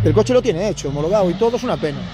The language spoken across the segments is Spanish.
El coche lo tiene hecho, homologado y todo, es una pena.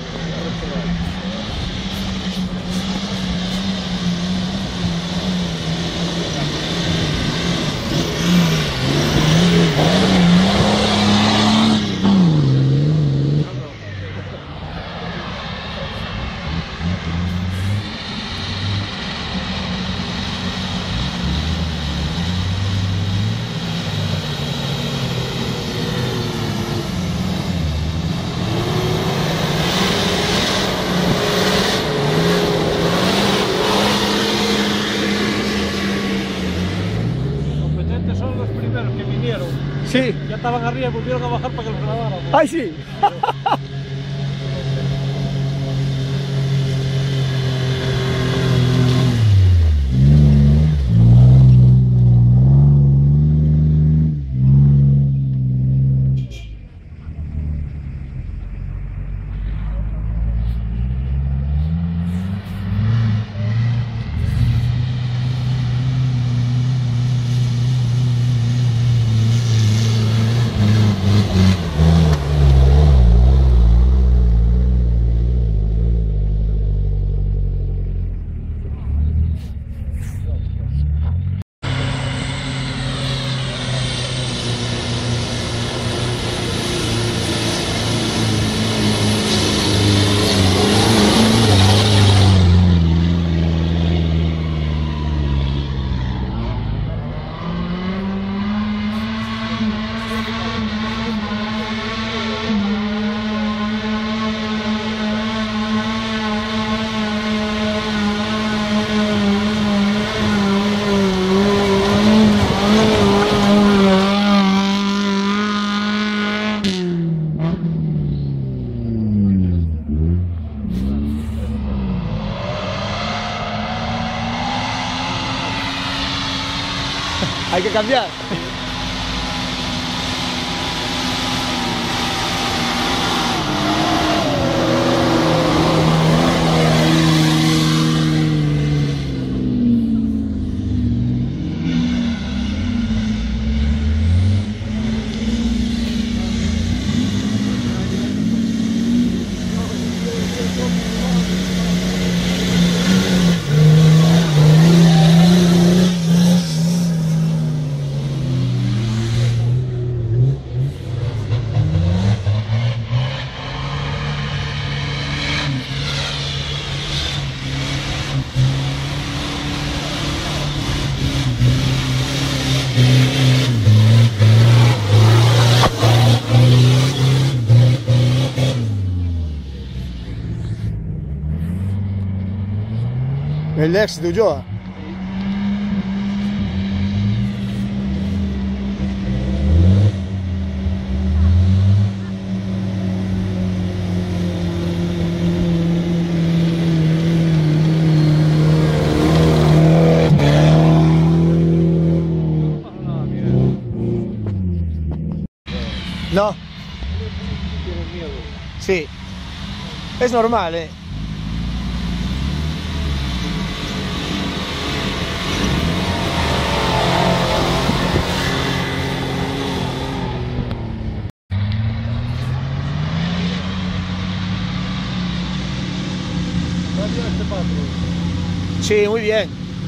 Sí. Ya estaban arriba y volvieron a bajar para que los grabaran. ¡Ay, sí! Hay que cambiar. El ex de Ulloa. No. Tienen miedo. Sí. Es normal, ¿eh? ¿Va bien este patrón? Sí, muy bien.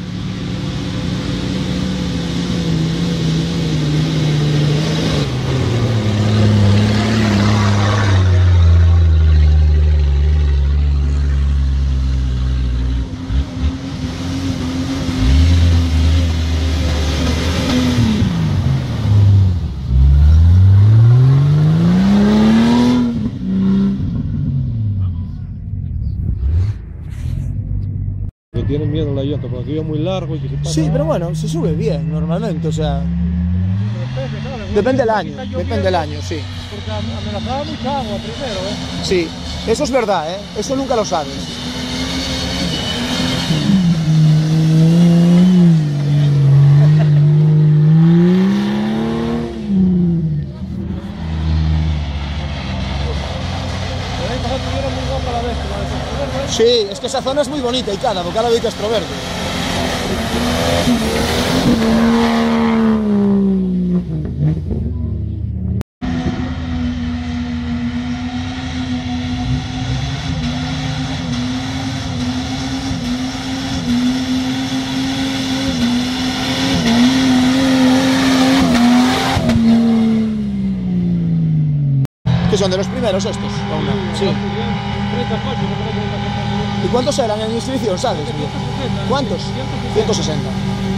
Tienen miedo a la llanta porque aquí es muy largo y que se pasa. Sí, pero bueno, se sube bien normalmente, o sea... Depende, ¿sabes? Depende del Aquí año, está lloviendo, depende del año, sí. Porque amenazaba mucha agua primero, ¿eh? Sí, eso es verdad, ¿eh? Eso nunca lo sabes. Pero ahí pasó tuviera muy guapa la vez, la de Castroverde, ¿eh? Sí, es que esa zona es muy bonita y cada vocal de Castroverde. Que son de los primeros estos. ¿O no? Sí. 30 coches, me parece que ¿Y cuántos eran en inscripción, sabes? 160. ¿Cuántos? 160.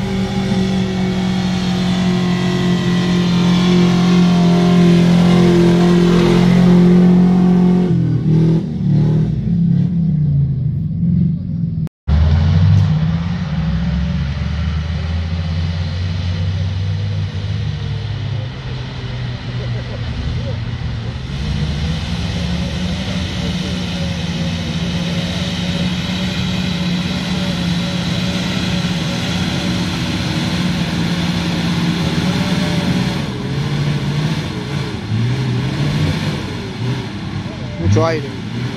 Mucho aire.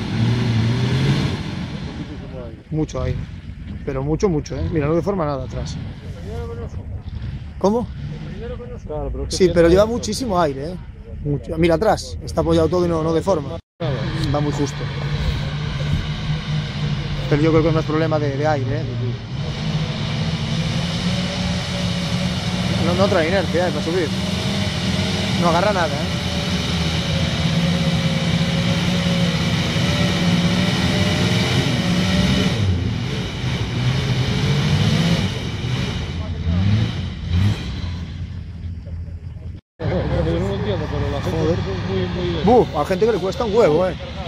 Mucho aire. Pero mucho, ¿eh? Mira, no deforma nada atrás. ¿Cómo? Claro, pero Sí, pero lleva muchísimo aire, ¿eh? Mucho. Mira atrás, está apoyado todo y no deforma. Va muy justo. Pero yo creo que es más problema de aire, ¿eh? No trae inercia, para subir. No agarra nada, ¿eh? Yo no lo entiendo, pero la gente Joder. es muy... A gente que le cuesta un huevo, ¿eh?